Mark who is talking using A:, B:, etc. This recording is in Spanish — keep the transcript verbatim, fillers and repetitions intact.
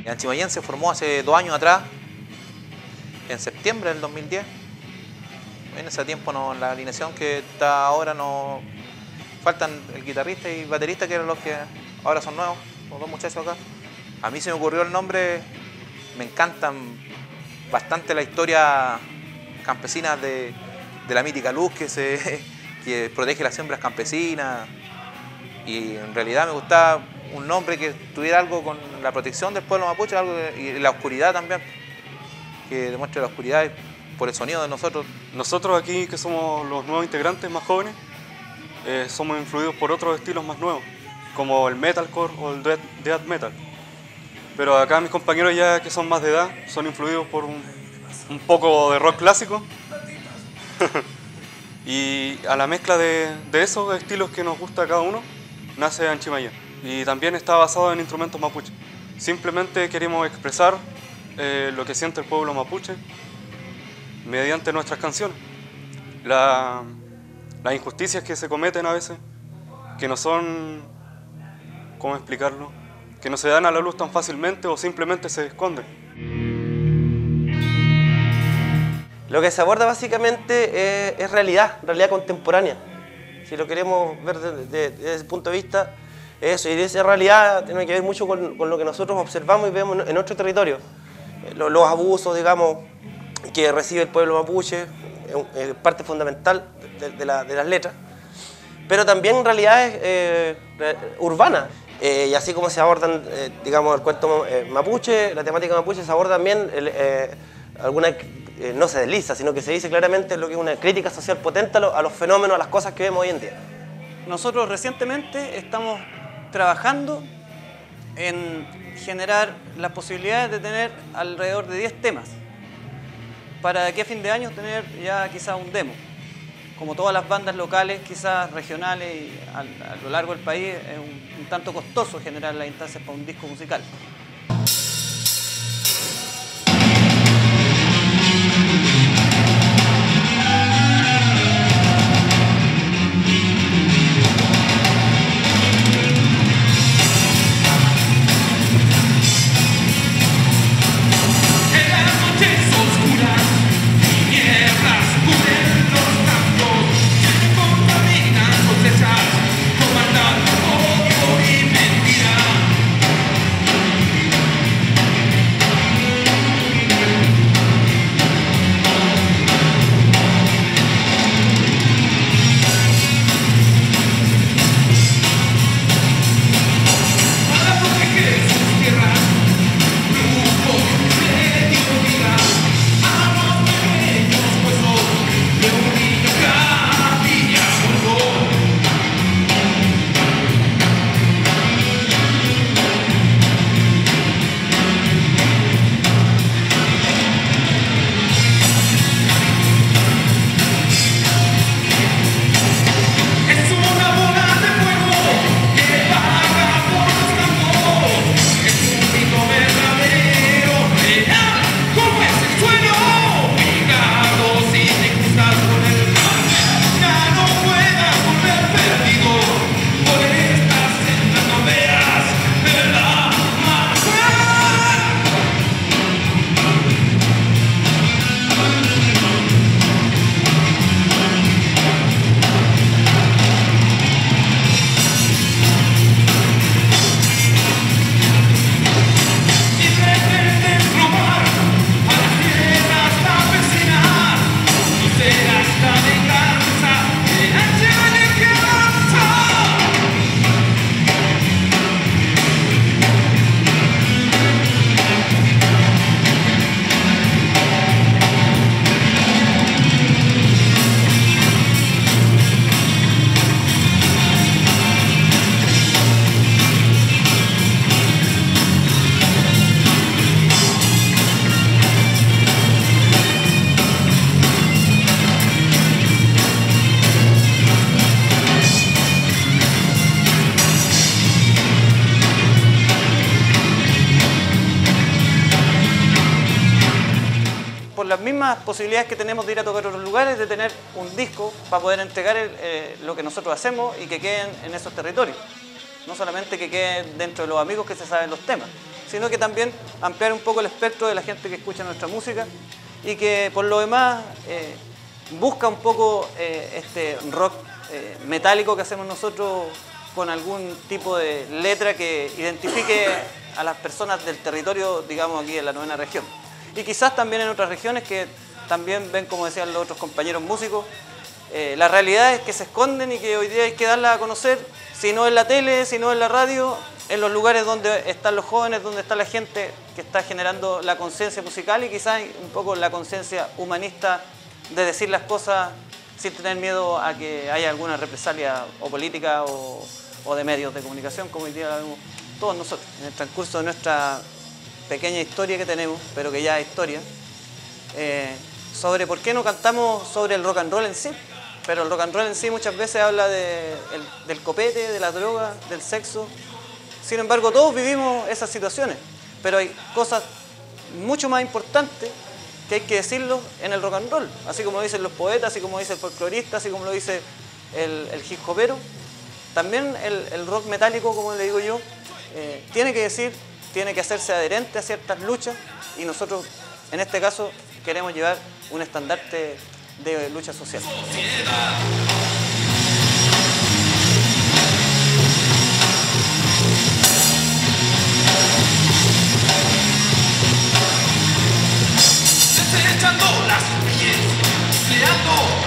A: Anchimayén se formó hace dos años atrás, en septiembre del dos mil diez. En ese tiempo no, la alineación que está ahora no... Faltan el guitarrista y baterista, que eran los que ahora son nuevos, los dos muchachos acá. A mí se me ocurrió el nombre, me encantan bastante la historia campesina de, de la mítica luz que, se, que protege las siembras campesinas. Y en realidad me gustaba un nombre que tuviera algo con la protección del pueblo mapuche, algo de, y la oscuridad también, que demuestre la oscuridad por el sonido de nosotros.
B: Nosotros aquí, que somos los nuevos integrantes más jóvenes, eh, somos influidos por otros estilos más nuevos, como el metalcore o el death, death metal. Pero acá mis compañeros ya que son más de edad, son influidos por un, un poco de rock clásico. Y a la mezcla de, de esos estilos que nos gusta a cada uno, nace Anchimayén. Y también está basado en instrumentos mapuche. Simplemente queremos expresar eh, lo que siente el pueblo mapuche mediante nuestras canciones. La, las injusticias que se cometen a veces, que no son, ¿cómo explicarlo?, que no se dan a la luz tan fácilmente o simplemente se esconden.
C: Lo que se aborda básicamente es, es realidad, realidad contemporánea. Si lo queremos ver desde, desde, desde ese punto de vista, eso, y esa realidad tiene que ver mucho con, con lo que nosotros observamos y vemos en nuestro territorio. Los, los abusos, digamos, que recibe el pueblo mapuche, es parte fundamental de, de, la, de las letras, pero también realidades eh, urbanas. Eh, y así como se abordan, eh, digamos, el cuento eh, mapuche, la temática mapuche, se aborda también el, eh, alguna, eh, no se desliza, sino que se dice claramente lo que es una crítica social potente a, lo, a los fenómenos, a las cosas que vemos hoy en día.
D: Nosotros recientemente estamos trabajando en generar las posibilidades de tener alrededor de diez temas, para de aquí a fin de año tener ya quizás un demo. Como todas las bandas locales, quizás regionales y a, a lo largo del país, es un, un tanto costoso generar las instancias para un disco musical. Las mismas posibilidades que tenemos de ir a tocar a otros lugares, de tener un disco para poder entregar el, eh, lo que nosotros hacemos y que queden en esos territorios. No solamente que queden dentro de los amigos que se saben los temas, sino que también ampliar un poco el espectro de la gente que escucha nuestra música y que por lo demás eh, busca un poco eh, este rock eh, metálico que hacemos nosotros con algún tipo de letra que identifique a las personas del territorio, digamos aquí en la novena región. Y quizás también en otras regiones que también ven, como decían los otros compañeros músicos, eh, las realidades que se esconden y que hoy día hay que darlas a conocer, si no en la tele, si no en la radio, en los lugares donde están los jóvenes, donde está la gente que está generando la conciencia musical y quizás un poco la conciencia humanista de decir las cosas sin tener miedo a que haya alguna represalia o política o, o de medios de comunicación, como hoy día la vemos todos nosotros. En el transcurso de nuestra pequeña historia que tenemos, pero que ya es historia, eh, sobre por qué no cantamos sobre el rock and roll en sí. Pero el rock and roll en sí muchas veces habla de, el, del copete, de la droga, del sexo. Sin embargo, todos vivimos esas situaciones, pero hay cosas mucho más importantes que hay que decirlo en el rock and roll, así como lo dicen los poetas, así como dice el folclorista, así como lo dice el, el hip hopero. También el, el rock metálico, como le digo yo, eh, tiene que decir, tiene que hacerse adherente a ciertas luchas y nosotros, en este caso, queremos llevar un estandarte de lucha social.
E: Desechando las pies, creando